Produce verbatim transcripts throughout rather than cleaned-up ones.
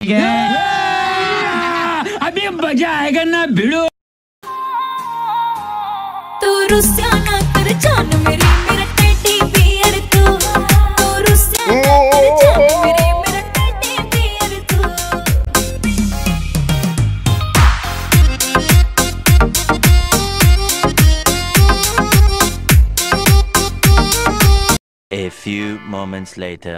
अभी मजा आएगा ना भिड़ो। तू रुस्या ना कर जान मेरी मेरा टेडी बियर तू। तू रुस्या ना कर जान मेरी मेरा टेडी बियर तू। A few moments later.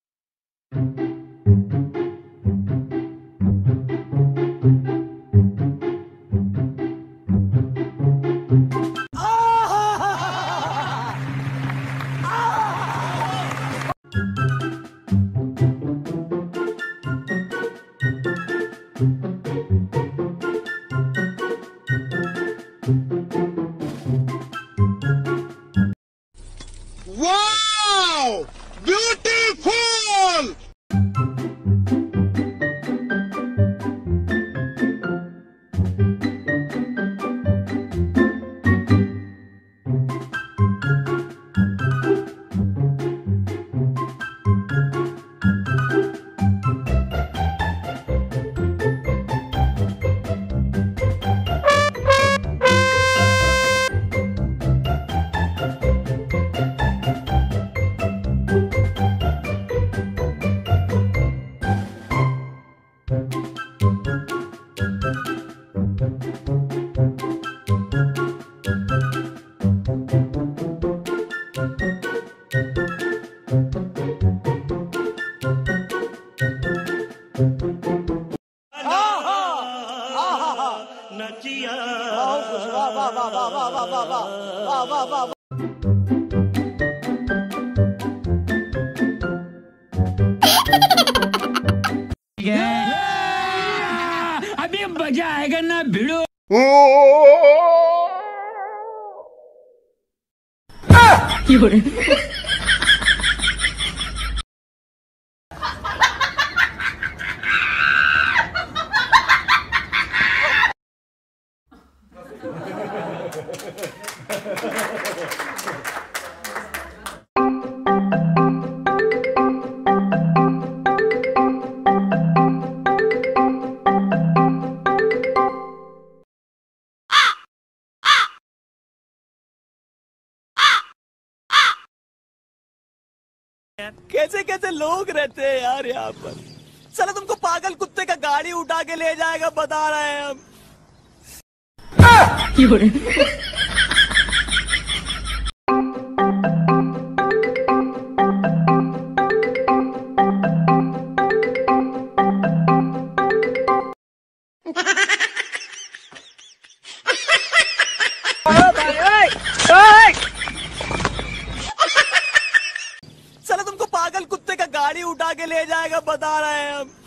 Wow! Beautiful! अभी मजा आएगा ना भिड़ो। कैसे कैसे लोग रहते हैं यार यहाँ पर। साला तुमको पागल कुत्ते का गाड़ी उठा के ले जाएगा बता रहे हैं हम। साला तुमको पागल कुत्ते का गाड़ी उठा के ले जाएगा बता रहे हैं हम।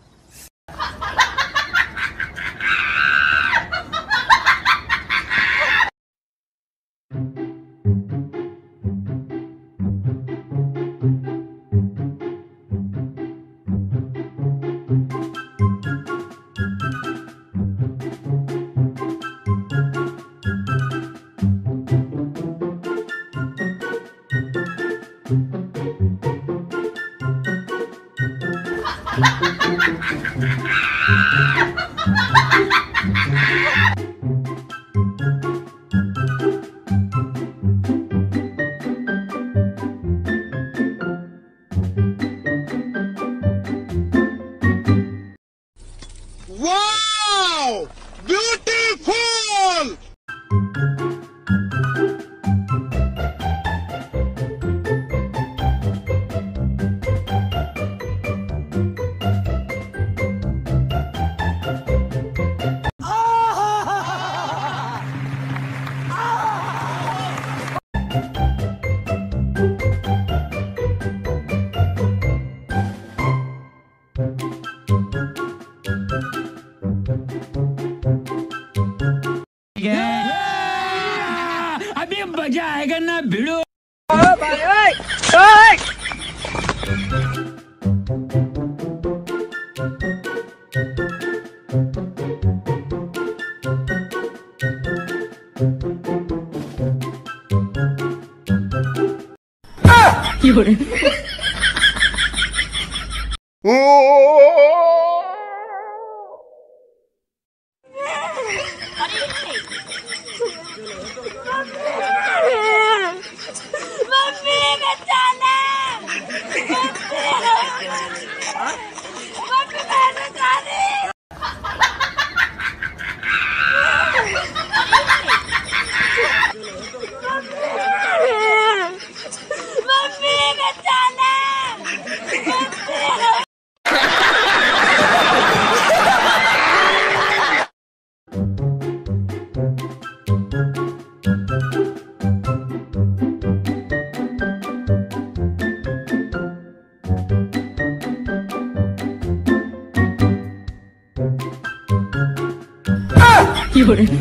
Wow! Beautiful! अभी मजा आएगा ना भिड़ो। Oh! 有人。